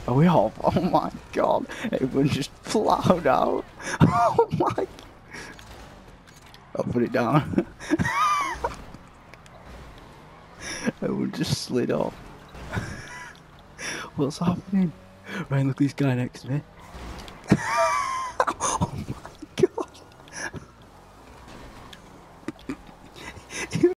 Are we off? Oh my god. Everyone just plowed out. Oh my. I'll put it down. Everyone just slid off. What's happening? Ryan, look at this guy next to me.